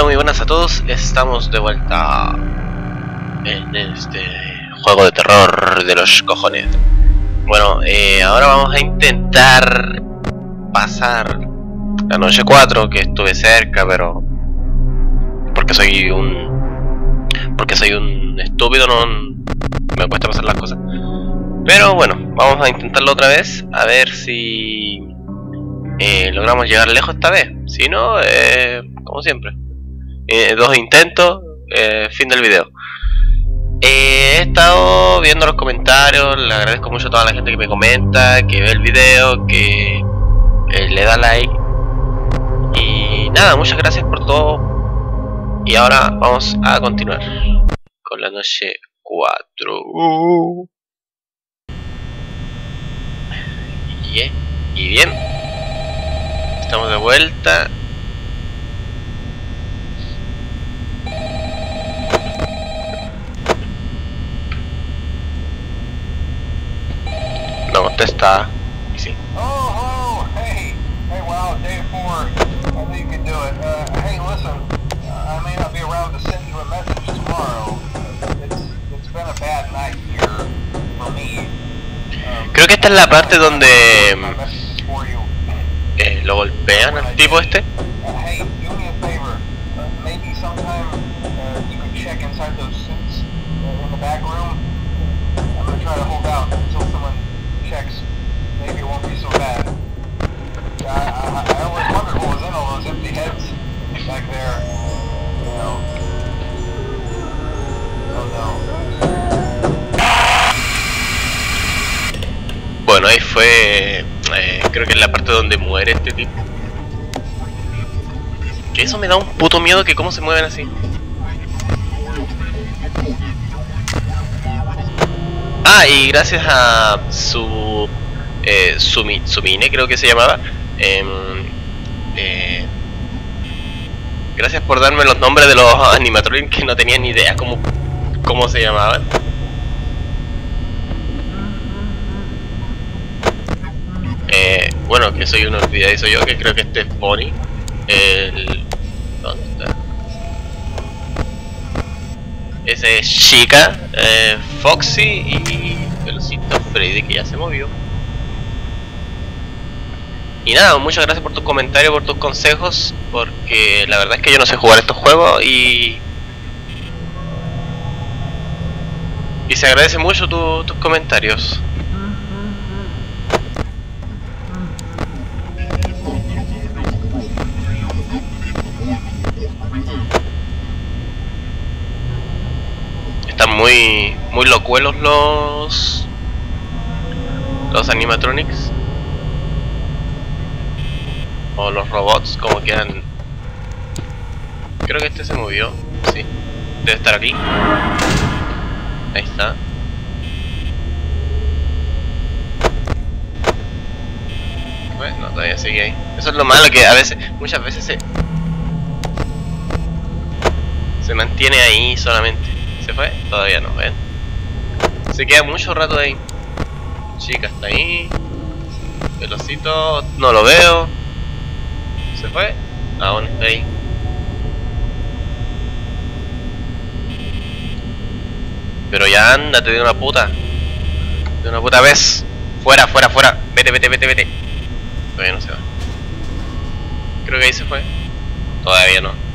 Hola, muy buenas a todos. Estamos de vuelta en este juego de terror de los cojones. Bueno, ahora vamos a intentar pasar la noche 4, que estuve cerca, pero porque soy un estúpido, no me cuesta pasar las cosas. Pero bueno, vamos a intentarlo otra vez, a ver si logramos llegar lejos esta vez. Si no, como siempre, 2 intentos, fin del video. He estado viendo los comentarios, le agradezco mucho a toda la gente que me comenta, que ve el video, que le da like. Y nada, muchas gracias por todo. Y ahora vamos a continuar con la noche 4. Y bien, estamos de vuelta. No contesta. Y sí. Oh, hey, wow, day 4. I think you can do it. Hey, listen, I may not be around to send you a message tomorrow. It's been a bad night here for me. Creo que esta es la parte donde My message is for you. lo golpean al tipo este. Hey, do me a favor. Maybe sometime you could check inside those suits in the back room. I'm gonna try to hold out until someone checks. Maybe it won't be so bad. I always wondered what was in all those empty heads back there. You know. Oh no. Bueno, ahí fue, creo que es la parte donde muere este tipo. Que eso me da un puto miedo, que cómo se mueven así. Ah, y gracias a Sumine, creo que se llamaba. Gracias por darme los nombres de los animatronics, que no tenía ni idea cómo se llamaban. Bueno, que soy un olvidadizo yo, que creo que este es Bonnie. ¿Dónde está? Ese es Chica, Foxy y Velocito Freddy, que ya se movió. Y nada, muchas gracias por tus comentarios, por tus consejos, porque la verdad es que yo no sé jugar estos juegos y se agradece mucho tus comentarios. Están muy locuelos los animatronics, o los robots, como quedan. Creo que este se movió, sí, debe estar aquí. Ahí está. Bueno, todavía sigue ahí. Eso es lo malo, que muchas veces se mantiene ahí solamente. ¿Se fue? Todavía no, ¿ven? Se queda mucho rato ahí. Chica está ahí. Velocito, no lo veo. ¿Se fue? Aún está ahí. Pero ya ándate de una puta. De una puta vez. Fuera, fuera, fuera. Vete. Todavía no se va. Creo que ahí se fue. Todavía no.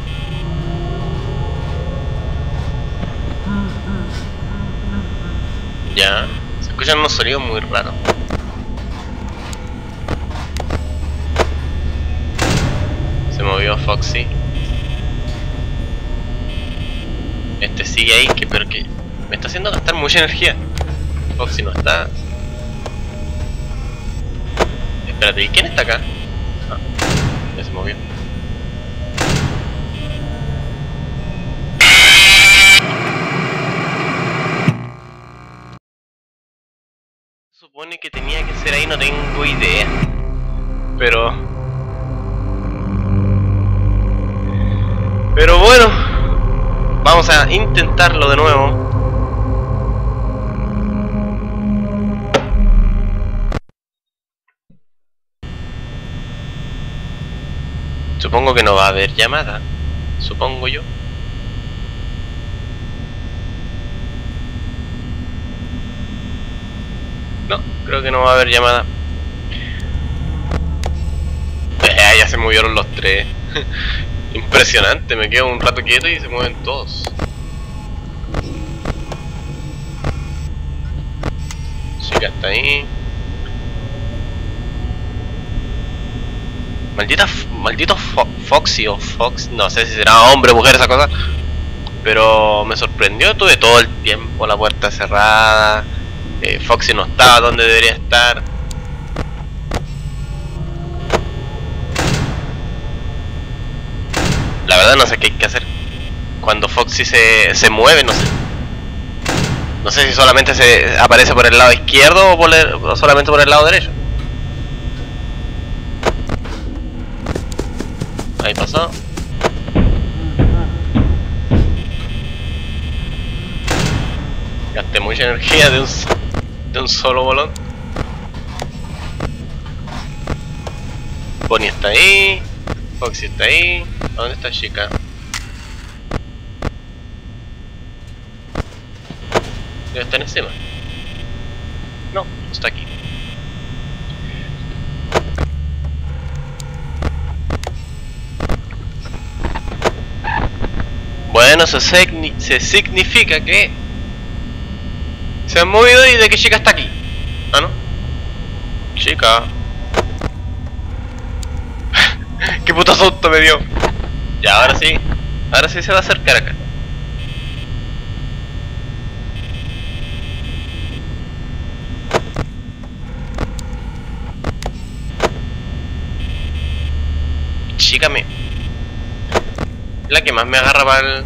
Ya, se escuchan unos sonidos muy raros. Se movió Foxy. Este sigue ahí, pero que me está haciendo gastar mucha energía. Foxy no está. Espérate, ¿y quién está acá? Ah, ya se movió. Supone que tenía que ser ahí, no tengo idea. Pero bueno, vamos a intentarlo de nuevo. Supongo que no va a haber llamada. supongo yo. No, creo que no va a haber llamada. Ya se movieron los tres. Impresionante, me quedo un rato quieto y se mueven todos. Chica está ahí. Maldito Foxy o Fox, no sé si será hombre o mujer esa cosa. Pero me sorprendió, tuve todo el tiempo la puerta cerrada. Foxy no estaba donde debería estar. La verdad no sé qué hay que hacer. Cuando Foxy se mueve, no sé. No sé si solamente se aparece por el lado izquierdo o solamente por el lado derecho. Ahí pasó. Gasté mucha energía de un solo bolón. Bonnie está ahí. Foxy está ahí. ¿Dónde está Chica? ¿Debe estar encima? No, está aquí. Bueno, eso se significa que se han movido y de que Chica está aquí. Ah, ¿no? Chica. Qué puto susto me dio. Ya, ahora sí se va a acercar acá. Chica la que más me agarra para el...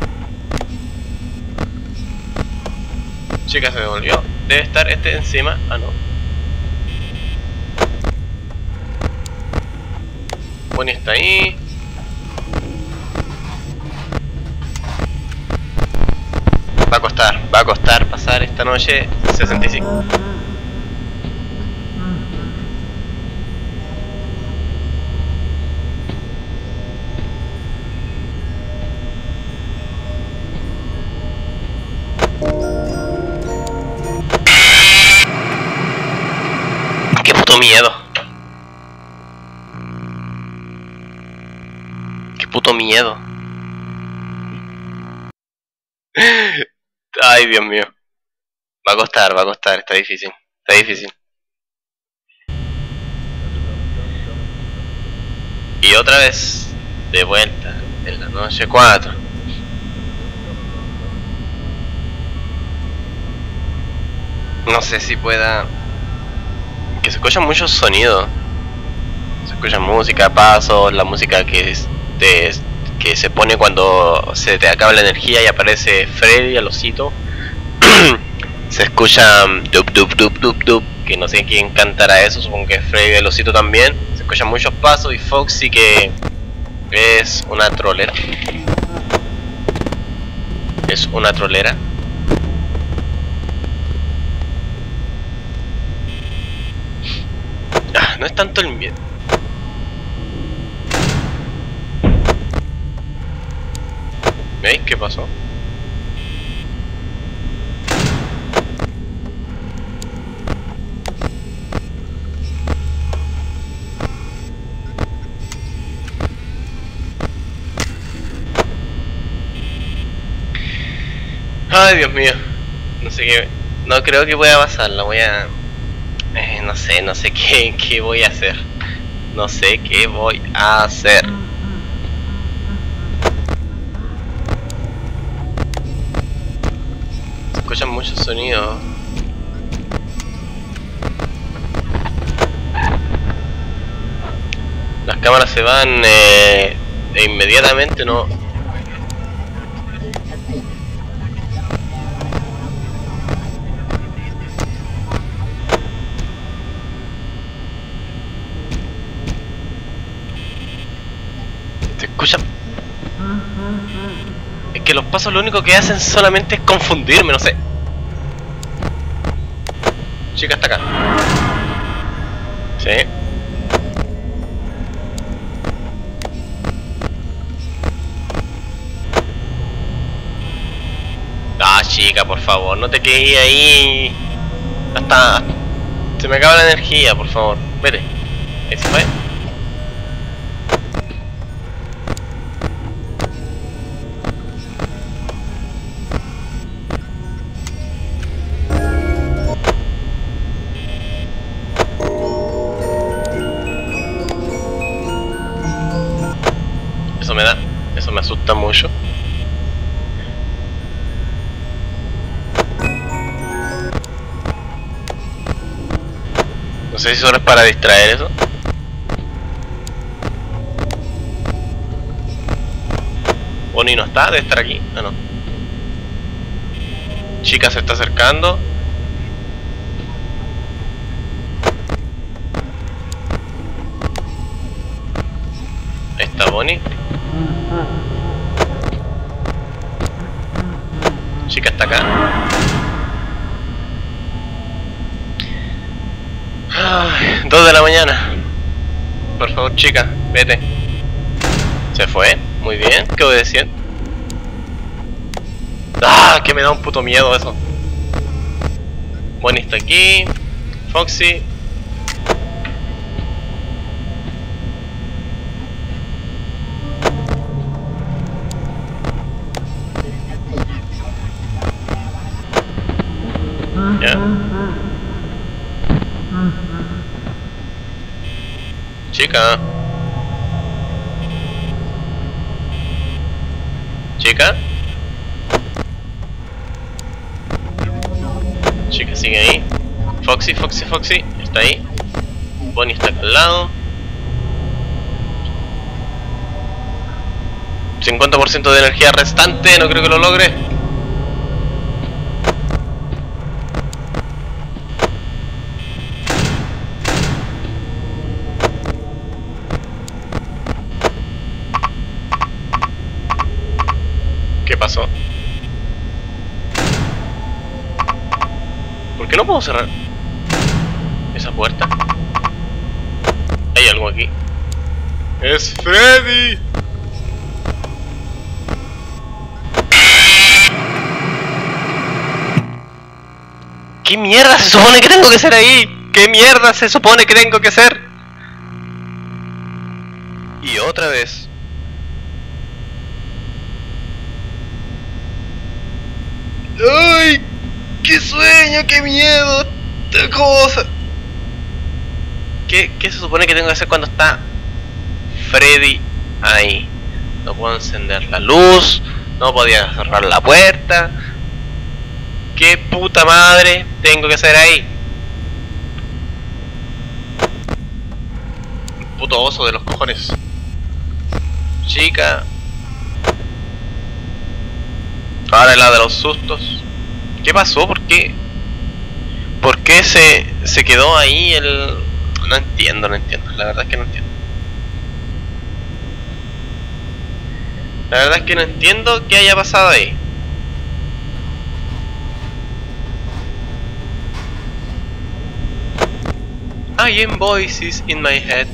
Chica se devolvió. Debe estar este encima. Ah, no. Bonnie está ahí. Va a costar pasar esta noche 65. Qué puto miedo. Qué puto miedo. Ay, Dios mío. Va a costar, está difícil. Está difícil. Y otra vez, de vuelta, en la noche 4. No sé si pueda... Que se escuchan muchos sonidos. Se escucha música, pasos, la música que se pone cuando se te acaba la energía y aparece Freddy, el osito. Se escucha dup dup dup dup dup, que no sé quién cantará eso, supongo que es Freddy el osito también. Se escuchan muchos pasos y Foxy, que es una trolera. Es una trolera. No es tanto el miedo. ¿Veis qué pasó? Ay, Dios mío. No sé qué. No creo que pueda pasarla. Voy a... no sé qué voy a hacer. No sé qué voy a hacer. Se escuchan muchos sonidos. Las cámaras se van e inmediatamente no... Se escuchan... Es que los pasos lo único que hacen solamente es confundirme, no sé. Chica está acá. Sí. chica, por favor, no te quedes ahí. Hasta se me acaba la energía, por favor. Vete. Ahí se fue. Eso me asusta mucho. No sé si solo es para distraer eso. Bonnie no está, debe estar aquí. Ah, no. Chica se está acercando. Ahí está Bonnie. Chica está acá. Ay, 2 de la mañana. Por favor, chica, vete. Se fue, muy bien, ¿qué obedecían? Ah, que me da un puto miedo eso. Bonnie está aquí. Foxy. Ya. Chica. Chica. Chica sigue ahí. Foxy, Foxy, Foxy. Está ahí. Bonnie está acá al lado. 50% de energía restante. No creo que lo logre. ¿Qué pasó? ¿Por qué no puedo cerrar esa puerta? Hay algo aquí. ¡Es Freddy! ¿Qué mierda se supone que tengo que hacer ahí? ¿Qué mierda se supone que tengo que hacer? Y otra vez. ¡Ay! ¡Qué sueño! ¡Qué miedo! ¡Qué cosa! ¿Qué se supone que tengo que hacer cuando está Freddy ahí? No puedo encender la luz, no podía cerrar la puerta. ¿Qué puta madre tengo que hacer ahí? Un puto oso de los cojones. Chica. Ahora la de los sustos. ¿Qué pasó? ¿Por qué? ¿Por qué se quedó ahí el...? No entiendo, no entiendo. La verdad es que no entiendo. La verdad es que no entiendo qué haya pasado ahí. I am voices in my head.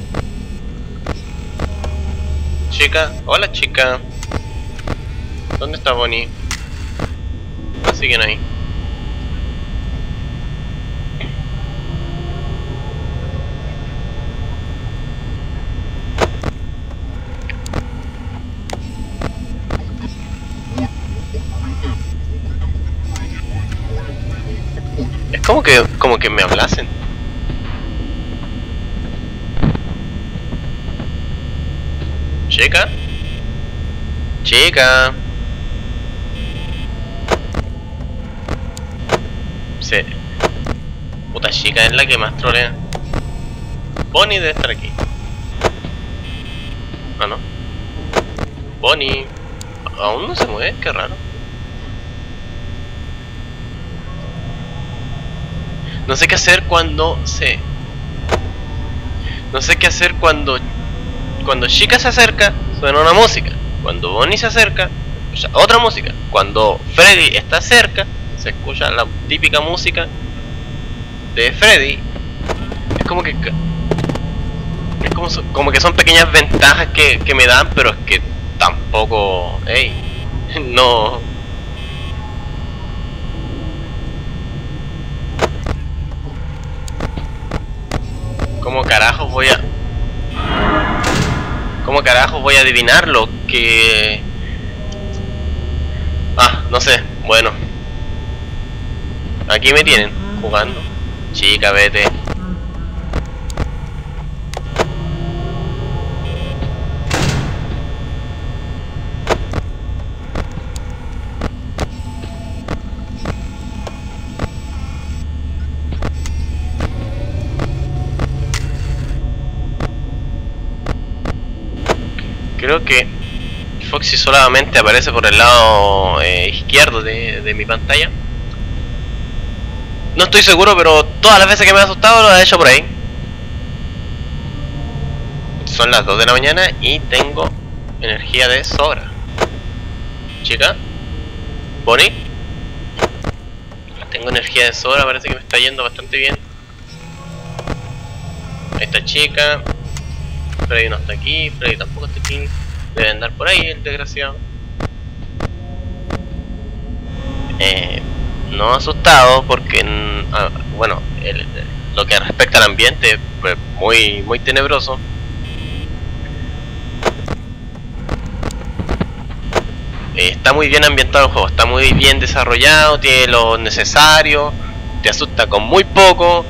Chica, hola chica. ¿Dónde está Bonnie? Ah, siguen ahí. Es como que me hablasen. Chica. Chica. Sí. Puta chica es la que más trolea. Bonnie debe estar aquí. Ah, no. Bonnie. Aún no se mueve, qué raro. No sé qué hacer cuando se... No sé qué hacer cuando Chica se acerca, suena una música. Cuando Bonnie se acerca, se escucha otra música. Cuando Freddy está cerca, se escucha la típica música de Freddy. Es como que... Es como que son pequeñas ventajas que me dan, pero es que tampoco... Ey, no... ¿Cómo carajos voy a... ¿Cómo carajos voy a adivinarlo? Que... Ah, no sé, bueno. Aquí me tienen, jugando. Chica, vete. Creo que Foxy solamente aparece por el lado izquierdo de mi pantalla. No estoy seguro, pero todas las veces que me ha asustado lo ha hecho por ahí. Son las 2 de la mañana y tengo energía de sobra. Chica, Bonnie, tengo energía de sobra, parece que me está yendo bastante bien. Ahí está chica. Freddy no está aquí, Freddy tampoco está aquí. Debe andar por ahí el desgraciado. No asustado porque, bueno, lo que respecta al ambiente, pues muy tenebroso. Está muy bien ambientado el juego, está muy bien desarrollado, tiene lo necesario, te asusta con muy poco,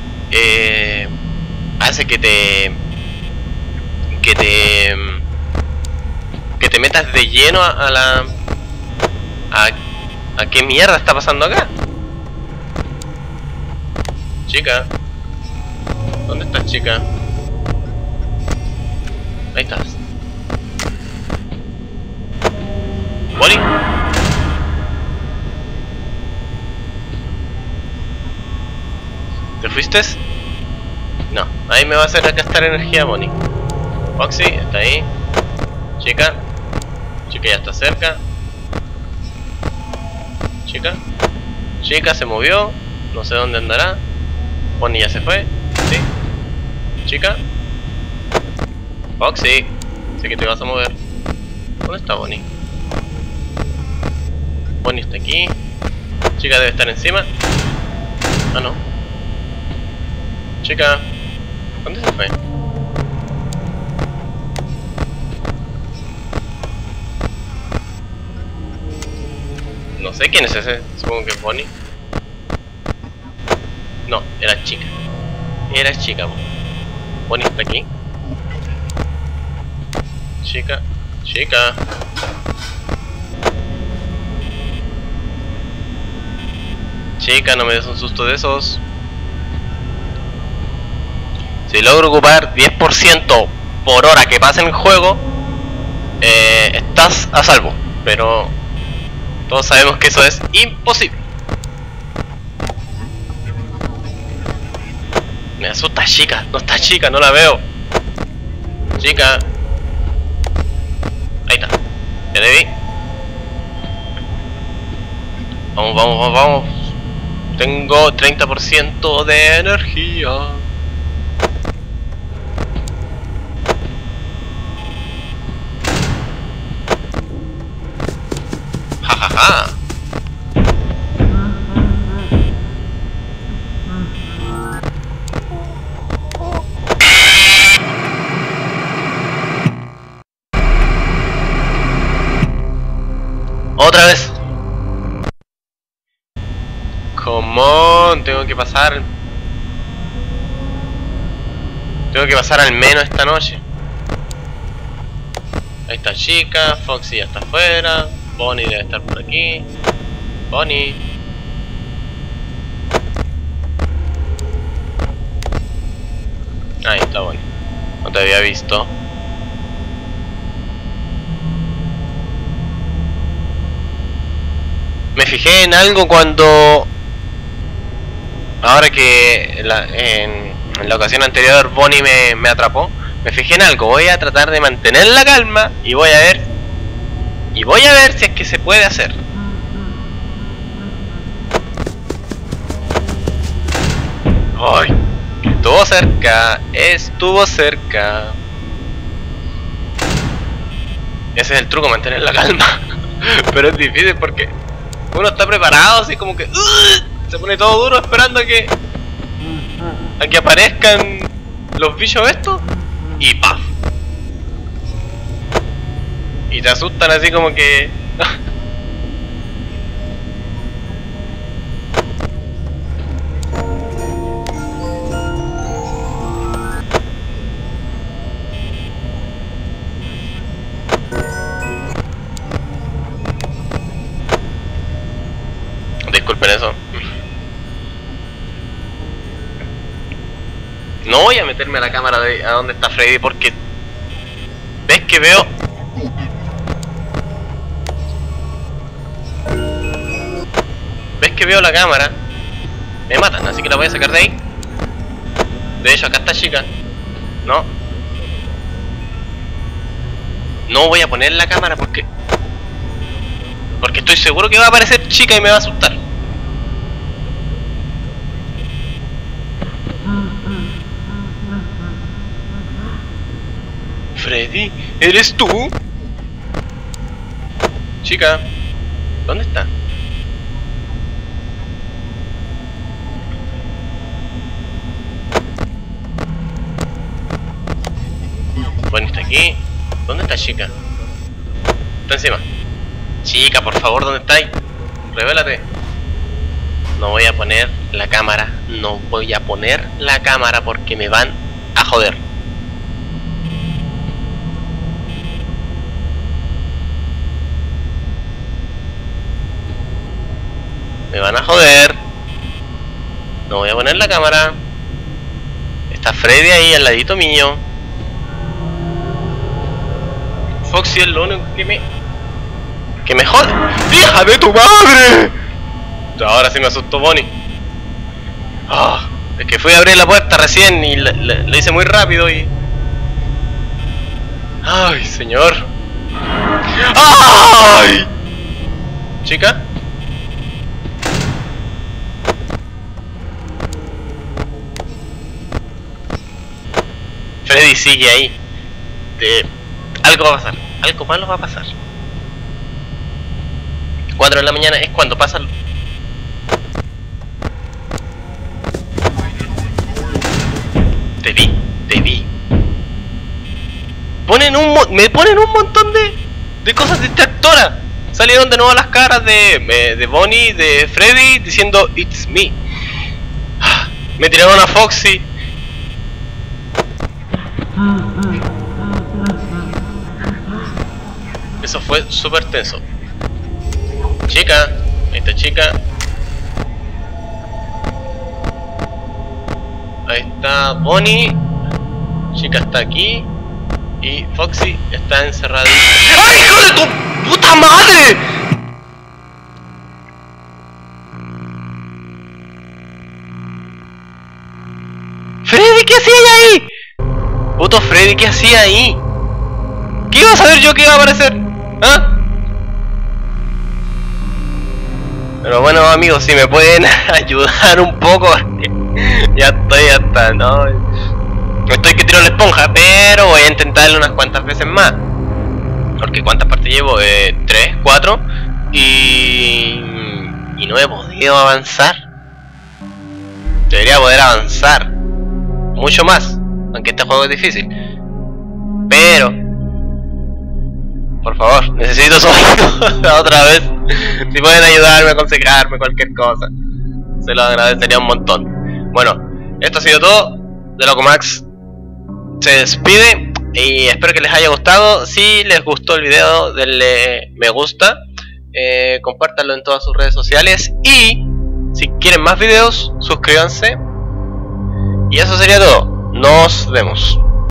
hace que te metas de lleno a qué mierda está pasando acá. Chica, ¿dónde estás, chica? Ahí estás. Bonnie, ¿te fuiste? No, ahí me va a hacer gastar energía Bonnie. Foxy, está ahí. Chica, chica ya está cerca. Chica se movió, no sé dónde andará. Bonnie ya se fue, sí. Chica, Foxy, sé que te vas a mover. ¿Dónde está Bonnie? Bonnie está aquí. Chica debe estar encima. Ah, no. Chica, ¿dónde se fue? No sé quién es ese, supongo que es Bonnie. No, era chica. Era chica. Bonnie está aquí. Chica. Chica, no me des un susto de esos. Si logro ocupar 10% por hora que pase en el juego, estás a salvo. Pero todos sabemos que eso es imposible. Me asusta chica, no está chica, no la veo. Chica. Ahí está. Ya te vi. Vamos. Tengo 30% de energía. Jajaja. Otra vez. Come on, tengo que pasar al menos esta noche. Ahí está chica, Foxy ya está afuera, Bonnie debe estar por aquí. Bonnie. Ahí está Bonnie. No te había visto. Me fijé en algo cuando... Ahora que en la ocasión anterior Bonnie me atrapó. Me fijé en algo, voy a tratar de mantener la calma y voy a ver si es que se puede hacer. ¡Ay! Estuvo cerca. Ese es el truco, mantener la calma. Pero es difícil porque uno está preparado, así como que se pone todo duro esperando a que aparezcan los bichos estos y ¡paf! Y te asustan así como que... Disculpen eso. No voy a meterme a la cámara de a dónde está Freddy porque... ¿Ves que veo? ¿Ves que veo la cámara? Me matan, así que la voy a sacar de ahí. De hecho, acá está chica. No. No voy a poner la cámara porque estoy seguro que va a aparecer chica y me va a asustar. Freddy, ¿eres tú? Chica, ¿dónde está? Bueno, está aquí. ¿Dónde está chica? Está encima. Chica, por favor, ¿dónde estáis? Revélate. No voy a poner la cámara. No voy a poner la cámara porque me van a joder. Me van a joder. No voy a poner la cámara. Está Freddy ahí al ladito mío. Foxy es lo único que me jode. ¡Hija de tu madre! Ahora sí me asustó Bonnie. Ah, es que fui a abrir la puerta recién y lo hice muy rápido y... ¡Ay, señor! ¡Ay! ¿Chica? Freddy sigue ahí. Algo va a pasar. Algo malo va a pasar. 4 de la mañana es cuando pasa. Te vi. Me ponen un montón de cosas distractoras. Salieron de nuevo las caras de Bonnie, de Freddy, diciendo It's me. Me tiraron a Foxy. Eso fue súper tenso. Chica, esta chica. Ahí está Bonnie. Chica está aquí. Y Foxy está encerrada. ¡Ay, hijo de tu puta madre! ¡Freddy, qué hacía ahí! Puto Freddy, ¿qué hacía ahí? ¿Qué iba a saber yo que iba a aparecer? ¿Ah? Pero bueno, amigos, si me pueden ayudar un poco. Ya estoy hasta, ¿no? Estoy que tiro la esponja, pero voy a intentarlo unas cuantas veces más. Porque ¿cuántas partes llevo? 3, 4. Y no he podido avanzar. Debería poder avanzar mucho más, aunque este juego es difícil. Pero por favor, necesito su ayuda otra vez. Si pueden ayudarme, aconsejarme, cualquier cosa, se lo agradecería un montón. Bueno, esto ha sido todo. De Loco Max se despide y espero que les haya gustado. Si les gustó el video, denle me gusta, compártanlo en todas sus redes sociales y si quieren más videos, suscríbanse. Y eso sería todo. Nos vemos.